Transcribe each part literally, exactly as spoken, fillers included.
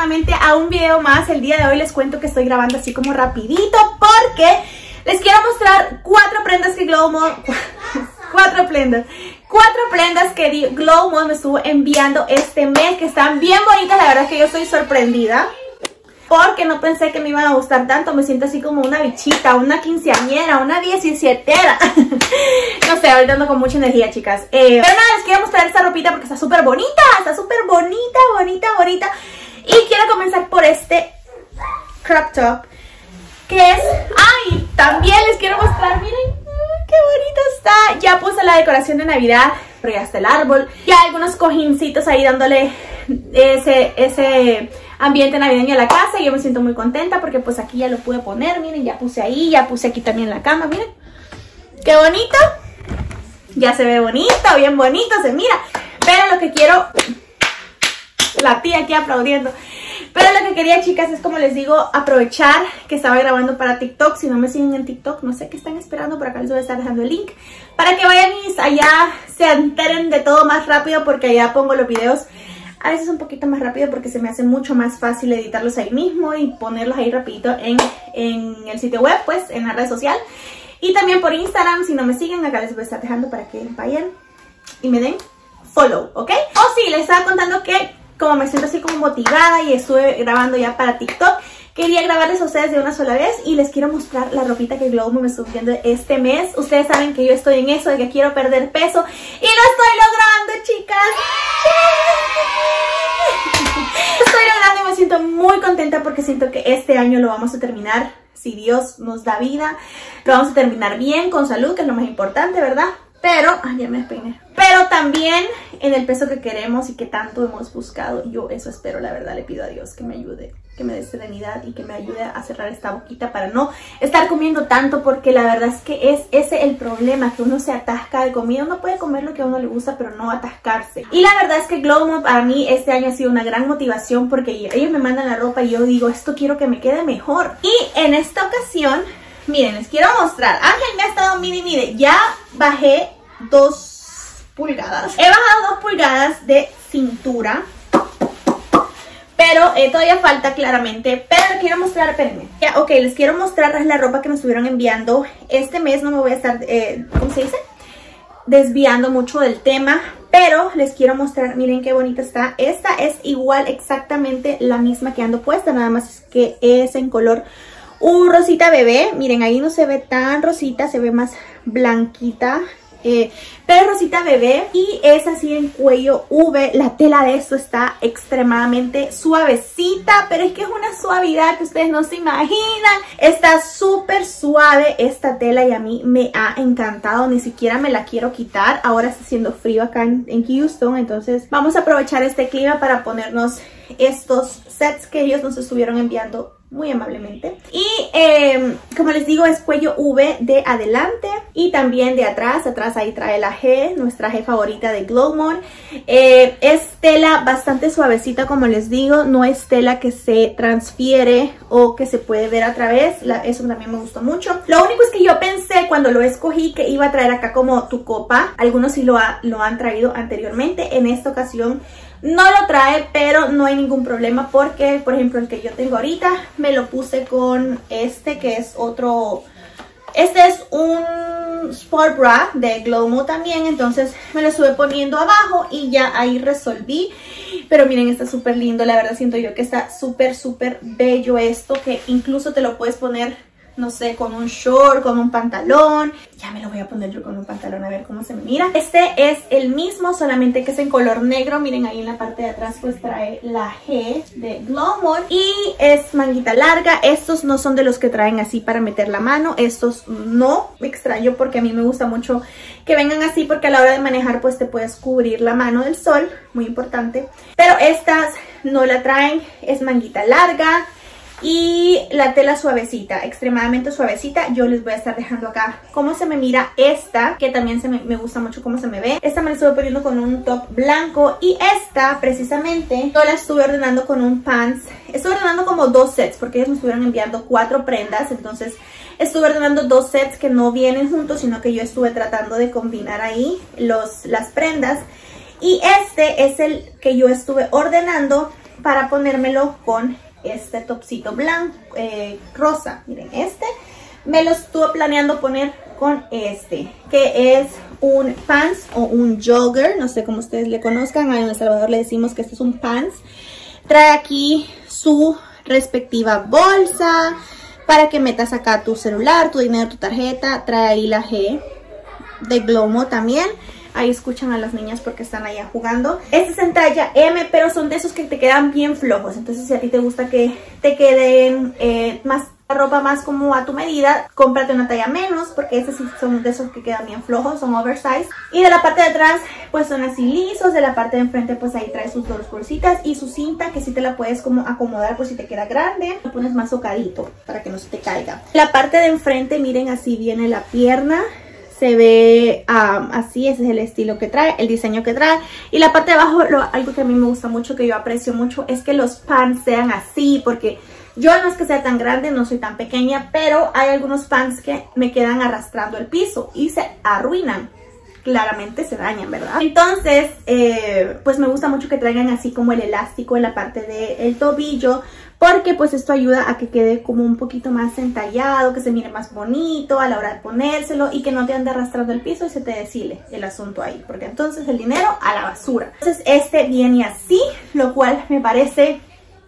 nuevamente a un video más. El día de hoy les cuento que estoy grabando así como rapidito porque les quiero mostrar cuatro prendas que Glow Mode, cuatro prendas, cuatro prendas que Glow Mode me estuvo enviando este mes, que están bien bonitas. La verdad es que yo estoy sorprendida porque no pensé que me iban a gustar tanto. Me siento así como una bichita, una quinceañera, una diecisietera. No sé, ahorita ando con mucha energía, chicas. Eh, pero nada, les quiero mostrar esta ropita porque está súper bonita. Está súper bonita, bonita, bonita. Y quiero comenzar por este crop top, que es... ¡Ay! También les quiero mostrar, miren qué bonito está. Ya puse la decoración de Navidad, pero ya está el árbol. Ya algunos cojincitos ahí dándole ese... ese ambiente navideño a la casa, y yo me siento muy contenta porque pues aquí ya lo pude poner. Miren, ya puse ahí, ya puse aquí también la cama, miren qué bonito, ya se ve bonito, bien bonito se mira. Pero lo que quiero, la tía aquí aplaudiendo, pero lo que quería, chicas, es, como les digo, aprovechar que estaba grabando para TikTok. Si no me siguen en TikTok, no sé qué están esperando, por acá les voy a estar dejando el link para que vayan y allá se enteren de todo más rápido, porque allá pongo los videos a veces un poquito más rápido porque se me hace mucho más fácil editarlos ahí mismo y ponerlos ahí rapidito en, en el sitio web, pues en la red social. Y también por Instagram, si no me siguen, acá les voy a estar dejando para que vayan y me den follow, ¿ok? O sí, les estaba contando que como me siento así como motivada y estuve grabando ya para TikTok, quería grabarles a ustedes de una sola vez y les quiero mostrar la ropita que Glow Mode me estuvo viendo este mes. Ustedes saben que yo estoy en eso de que quiero perder peso y lo estoy logrando, chicas. Estoy logrando y me siento muy contenta porque siento que este año lo vamos a terminar, si Dios nos da vida, lo vamos a terminar bien, con salud, que es lo más importante, ¿verdad? Pero, ay, ya me despeiné. Pero también en el peso que queremos y que tanto hemos buscado. Yo eso espero, la verdad, le pido a Dios que me ayude, que me dé serenidad y que me ayude a cerrar esta boquita para no estar comiendo tanto, porque la verdad es que es ese el problema, que uno se atasca de comida. Uno puede comer lo que a uno le gusta, pero no atascarse. Y la verdad es que Glow Mode para mí este año ha sido una gran motivación, porque ellos me mandan la ropa y yo digo, esto quiero que me quede mejor. Y en esta ocasión, miren, les quiero mostrar. Ángel me ha estado, mire, mire, ya bajé dos pulgadas. He bajado dos pulgadas de cintura, pero eh, todavía falta claramente. Pero les quiero mostrar, espérenme. Ya, ok, les quiero mostrar la ropa que me estuvieron enviando este mes. No me voy a estar, eh, ¿cómo se dice? Desviando mucho del tema, pero les quiero mostrar, miren qué bonita está. Esta es igual, exactamente la misma que ando puesta, nada más es que es en color un rosita bebé. Miren, ahí no se ve tan rosita, se ve más blanquita. Eh, pero rosita bebé, y es así en cuello V. La tela de esto está extremadamente suavecita, pero es que es una suavidad que ustedes no se imaginan. Está súper suave esta tela y a mí me ha encantado. Ni siquiera me la quiero quitar. Ahora está haciendo frío acá en, en Houston, entonces vamos a aprovechar este clima para ponernos estos sets que ellos nos estuvieron enviando muy amablemente. Y eh, como les digo, es cuello V de adelante y también de atrás. Atrás ahí trae la G, nuestra G favorita de Glow Mode. Eh, es tela bastante suavecita, como les digo. No es tela que se transfiere o que se puede ver a través. La, eso también me gustó mucho. Lo único es que yo pensé cuando lo escogí que iba a traer acá como tu copa. Algunos sí lo, ha, lo han traído anteriormente. En esta ocasión no lo trae, pero no hay ningún problema porque, por ejemplo, el que yo tengo ahorita me lo puse con este, que es otro... Este es un Sport Bra de Glow Mode también, entonces me lo estuve poniendo abajo y ya ahí resolví. Pero miren, está súper lindo, la verdad siento yo que está súper, súper bello esto, que incluso te lo puedes poner, no sé, con un short, con un pantalón. Ya me lo voy a poner yo con un pantalón a ver cómo se me mira. Este es el mismo, solamente que es en color negro. Miren, ahí en la parte de atrás pues trae la G de Glow Mode y es manguita larga. Estos no son de los que traen así para meter la mano. Estos no, me extraño porque a mí me gusta mucho que vengan así, porque a la hora de manejar pues te puedes cubrir la mano del sol, muy importante. Pero estas no la traen, es manguita larga. Y la tela suavecita, extremadamente suavecita. Yo les voy a estar dejando acá cómo se me mira esta, que también se me, me gusta mucho cómo se me ve. Esta me la estuve poniendo con un top blanco. Y esta, precisamente, yo la estuve ordenando con un pants. Estuve ordenando como dos sets, porque ellos me estuvieron enviando cuatro prendas. Entonces, estuve ordenando dos sets que no vienen juntos, sino que yo estuve tratando de combinar ahí los, las prendas. Y este es el que yo estuve ordenando para ponérmelo con este topcito blanco, eh, rosa. Miren, este me lo estuve planeando poner con este, que es un pants o un jogger, no sé cómo ustedes le conozcan. En El Salvador le decimos que este es un pants. Trae aquí su respectiva bolsa para que metas acá tu celular, tu dinero, tu tarjeta. Trae ahí la G de Glomo también. Ahí escuchan a las niñas porque están allá jugando. Este es en talla M, pero son de esos que te quedan bien flojos. Entonces, si a ti te gusta que te queden eh, más ropa más como a tu medida, cómprate una talla menos, porque estos sí son de esos que quedan bien flojos, son oversize. Y de la parte de atrás pues son así lisos. De la parte de enfrente pues ahí trae sus dos bolsitas y su cinta, que sí te la puedes como acomodar por si te queda grande. Lo pones más socadito para que no se te caiga. La parte de enfrente, miren, así viene la pierna. Se ve um, así, ese es el estilo que trae, el diseño que trae. Y la parte de abajo, lo, algo que a mí me gusta mucho, que yo aprecio mucho, es que los pants sean así, porque yo no es que sea tan grande, no soy tan pequeña, pero hay algunos pants que me quedan arrastrando el piso y se arruinan. Claramente se dañan, ¿verdad? Entonces, eh, pues me gusta mucho que traigan así como el elástico en la parte del tobillo, porque pues esto ayuda a que quede como un poquito más entallado, que se mire más bonito a la hora de ponérselo y que no te ande arrastrando el piso y se te deshile el asunto ahí, porque entonces el dinero a la basura. Entonces este viene así, lo cual me parece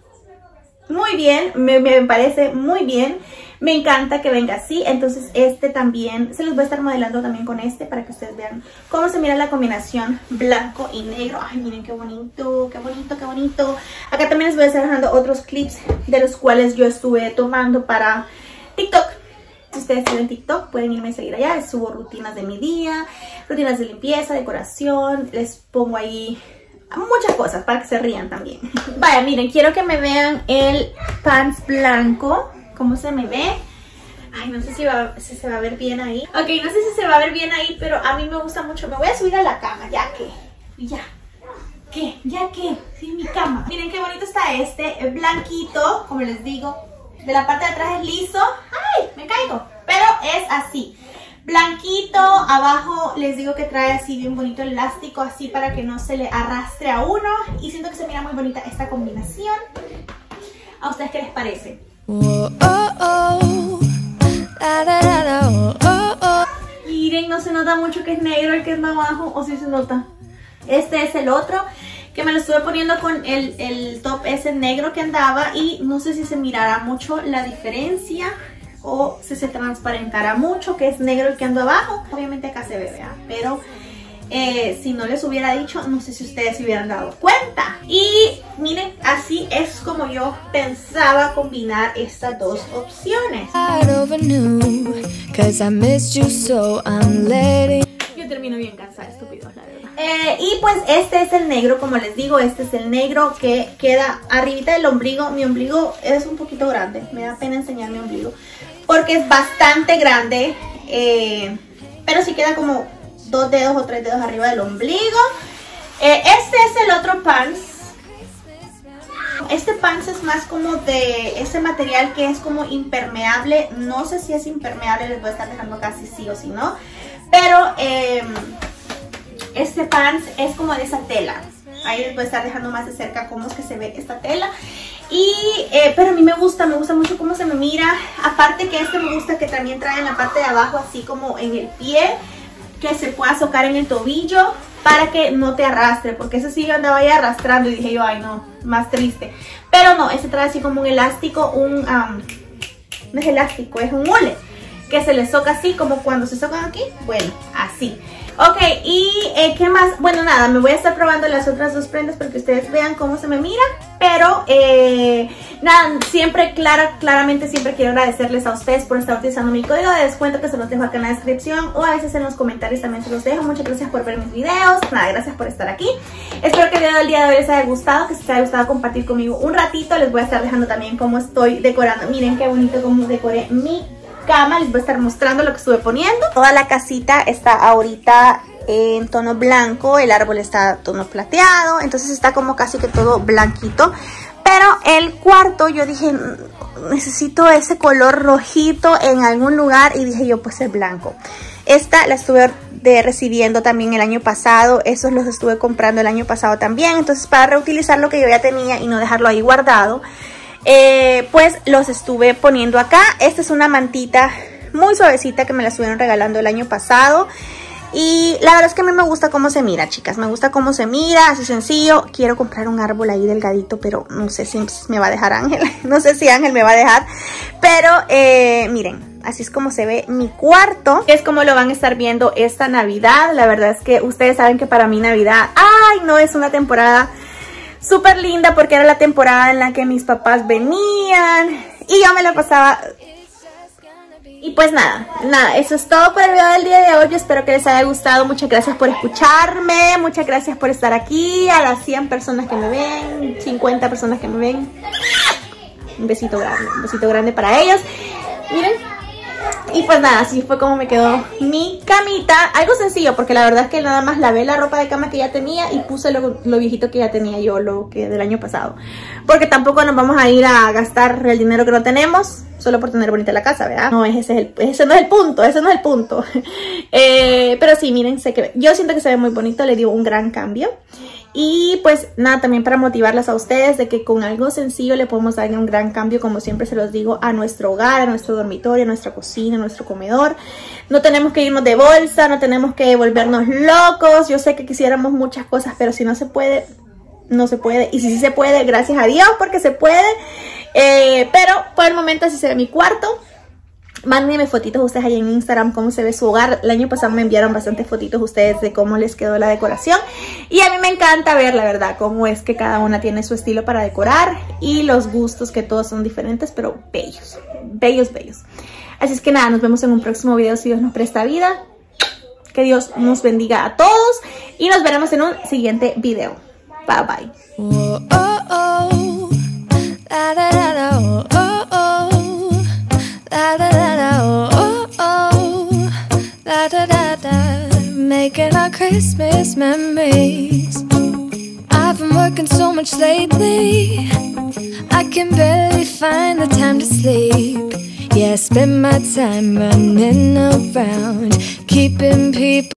muy bien, me, me parece muy bien. Me encanta que venga así. Entonces este también, se los voy a estar modelando también con este para que ustedes vean cómo se mira la combinación blanco y negro. Ay, miren qué bonito, qué bonito, qué bonito. Acá también les voy a estar dejando otros clips de los cuales yo estuve tomando para TikTok. Si ustedes tienen TikTok, pueden irme a seguir allá. Les subo rutinas de mi día, rutinas de limpieza, decoración. Les pongo ahí muchas cosas para que se rían también. Vaya, miren, quiero que me vean el pants blanco. ¿Cómo se me ve? Ay, no sé si, va, si se va a ver bien ahí. Ok, no sé si se va a ver bien ahí, pero a mí me gusta mucho. Me voy a subir a la cama, ya que... Ya. ¿Qué? ¿Ya qué? Sí, mi cama. Miren qué bonito está este. Es blanquito, como les digo. De la parte de atrás es liso. ¡Ay! Me caigo. Pero es así. Blanquito. Abajo les digo que trae así bien bonito el elástico, así para que no se le arrastre a uno. Y siento que se mira muy bonita esta combinación. ¿A ustedes qué les parece? Oh, oh, oh. Da, da, da, da, oh, oh, oh. Miren, no se nota mucho que es negro el que es más abajo, o sí se nota. Este es el otro, que me lo estuve poniendo con el, el top ese negro que andaba, y no sé si se mirará mucho la diferencia o si se transparentará mucho, que es negro el que ando abajo. Obviamente acá se ve, ¿verdad? Pero Eh, si no les hubiera dicho, no sé si ustedes se hubieran dado cuenta. Y miren, así es como yo pensaba combinar estas dos opciones. Yo termino bien cansada, estúpidos, la verdad. Eh, y pues este es el negro, como les digo, este es el negro que queda arribita del ombligo. Mi ombligo es un poquito grande, me da pena enseñar mi ombligo, porque es bastante grande, eh, pero sí queda como dos dedos o tres dedos arriba del ombligo. Eh, este es el otro pants. Este pants es más como de ese material que es como impermeable. No sé si es impermeable, les voy a estar dejando casi sí o sí no. Pero eh, este pants es como de esa tela. Ahí les voy a estar dejando más de cerca cómo es que se ve esta tela. Y, eh, pero a mí me gusta, me gusta mucho cómo se me mira. Aparte que este me gusta que también trae en la parte de abajo, así como en el pie, que se pueda socar en el tobillo para que no te arrastre, porque ese sí yo andaba ahí arrastrando y dije yo, ay no, más triste. Pero no, este trae así como un elástico, un, um, no es elástico, es un hule, que se le soca así, como cuando se socan aquí, bueno, así. Ok, y eh, ¿qué más? Bueno, nada, me voy a estar probando las otras dos prendas para que ustedes vean cómo se me mira. Pero, eh, nada, siempre, clara, claramente siempre quiero agradecerles a ustedes por estar utilizando mi código de descuento, que se los dejo acá en la descripción, o a veces en los comentarios también se los dejo. Muchas gracias por ver mis videos, nada, gracias por estar aquí. Espero que el video del día de hoy les haya gustado, que si les haya gustado compartir conmigo un ratito. Les voy a estar dejando también cómo estoy decorando. Miren qué bonito cómo decoré mi cama. Les voy a estar mostrando lo que estuve poniendo. Toda la casita está ahorita en tono blanco, el árbol está tono plateado, entonces está como casi que todo blanquito. Pero el cuarto yo dije, necesito ese color rojito en algún lugar y dije yo, pues el blanco. Esta la estuve de recibiendo también el año pasado, esos los estuve comprando el año pasado también, entonces para reutilizar lo que yo ya tenía y no dejarlo ahí guardado, eh, pues los estuve poniendo acá. Esta es una mantita muy suavecita que me la estuvieron regalando el año pasado. Y la verdad es que a mí me gusta cómo se mira, chicas. Me gusta cómo se mira, así sencillo. Quiero comprar un árbol ahí delgadito, pero no sé si me va a dejar Ángel. No sé si Ángel me va a dejar. Pero eh, miren, así es como se ve mi cuarto. Es como lo van a estar viendo esta Navidad. La verdad es que ustedes saben que para mí Navidad, ay, no, es una temporada súper linda porque era la temporada en la que mis papás venían y yo me la pasaba. Y pues nada, nada, eso es todo por el video del día de hoy. Yo espero que les haya gustado. Muchas gracias por escucharme. Muchas gracias por estar aquí. A las cien personas que me ven, cincuenta personas que me ven, un besito grande, un besito grande para ellos. Miren. Y pues nada, así fue como me quedó mi camita. Algo sencillo, porque la verdad es que nada más lavé la ropa de cama que ya tenía y puse lo, lo viejito que ya tenía yo, lo que del año pasado. Porque tampoco nos vamos a ir a gastar el dinero que no tenemos solo por tener bonita la casa, ¿verdad? No, ese, es el, ese no es el punto, ese no es el punto. eh, pero sí, miren, sé que yo siento que se ve muy bonito, le dio un gran cambio. Y pues nada, también para motivarlas a ustedes de que con algo sencillo le podemos dar un gran cambio, como siempre se los digo, a nuestro hogar, a nuestro dormitorio, a nuestra cocina, a nuestro comedor. No tenemos que irnos de bolsa, no tenemos que volvernos locos. Yo sé que quisiéramos muchas cosas, pero si no se puede, no se puede. Y si sí se puede, gracias a Dios porque se puede. Eh, pero por el momento así se ve mi cuarto. Mándenme fotitos ustedes ahí en Instagram cómo se ve su hogar. El año pasado me enviaron bastantes fotitos ustedes de cómo les quedó la decoración. Y a mí me encanta ver, la verdad, cómo es que cada una tiene su estilo para decorar. Y los gustos, que todos son diferentes, pero bellos. Bellos, bellos. Así es que nada, nos vemos en un próximo video si Dios nos presta vida. Que Dios nos bendiga a todos. Y nos veremos en un siguiente video. Bye, bye. Oh, oh, oh. Da, da, da, da, oh, oh, oh. Da, da, da, da, oh, oh, oh. Da, da, da, da. Making our Christmas memories. I've been working so much lately, I can barely find the time to sleep. Yeah, I spend my time running around, keeping people